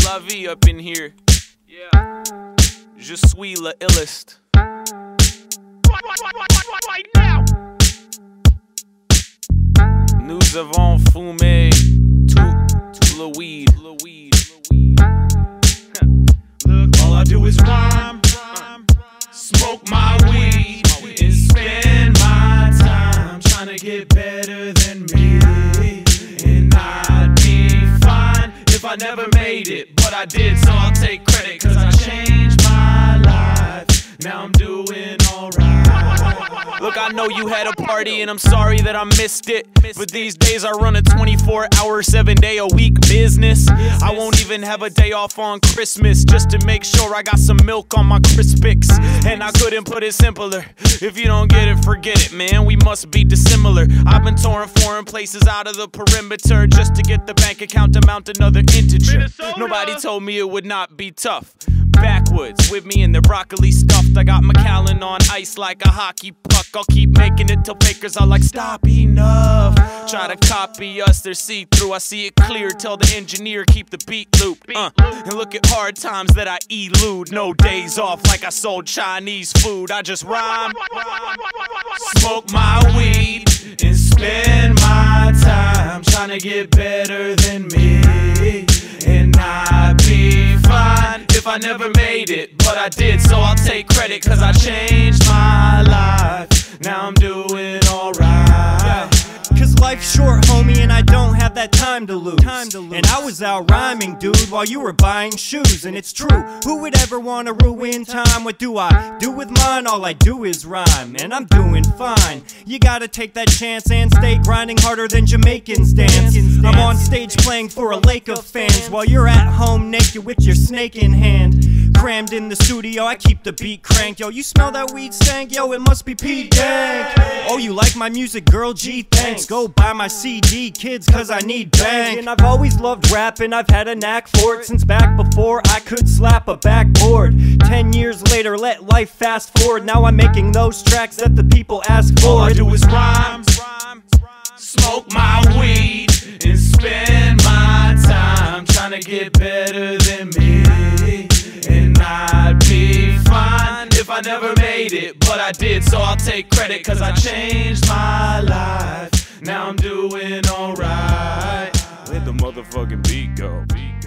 la vie up in here. Yeah. Je suis le illest. Right now. Nous avons fumé tout le weed. All I do is rhyme, smoke my weed, and spend my time trying to get better than me. And I'd be fine if I never made it, but I did, so I'll take credit, cause I changed my life. Now I'm doing alright. Look, I know you had a party and I'm sorry that I missed it, but these days I run a 24-hour, 7-day-a-week business. I won't even have a day off on Christmas just to make sure I got some milk on my Crispix. And I couldn't put it simpler. If you don't get it, forget it, man, we must be dissimilar. I've been touring foreign places out of the perimeter just to get the bank account to mount another integer. Nobody told me it would not be tough. Backwoods with me in the broccoli stuffed. I got Macallan on ice like a hockey puck. I'll keep making it till fakers are like, stop, enough. Try to copy us, they're see-through. I see it clear, tell the engineer keep the beat looped. And look at hard times that I elude. No days off like I sold Chinese food. I just rhyme, smoke my weed, and spend my time trying to get better than me. And I'd be fine if I never made it, but I did, so I'll take credit, cause I changed my life. Now I'm doing alright. Cause life's short, homie, and I don't have that time to lose. And I was out rhyming, dude, while you were buying shoes. And it's true, who would ever wanna ruin time? What do I do with mine? All I do is rhyme, and I'm doing fine. You gotta take that chance and stay grinding harder than Jamaicans dance. I'm on stage playing for a lake of fans, while you're at home naked with your snake in hand. Crammed in the studio, I keep the beat cranked. Yo, you smell that weed stank? Yo, it must be Pete Dank. Oh, you like my music, girl? Gee, thanks. Go buy my CD, kids, cause I need bank. And I've always loved rapping, I've had a knack for it since back before I could slap a backboard. 10 years later, let life fast forward. Now I'm making those tracks that the people ask for. All I do is rhyme, smoke my weed, and spend my time trying to get better than me. And I'd be fine if I never made it, but I did, so I'll take credit, cause I changed my life. Now I'm doing alright. Where'd the motherfucking beat go?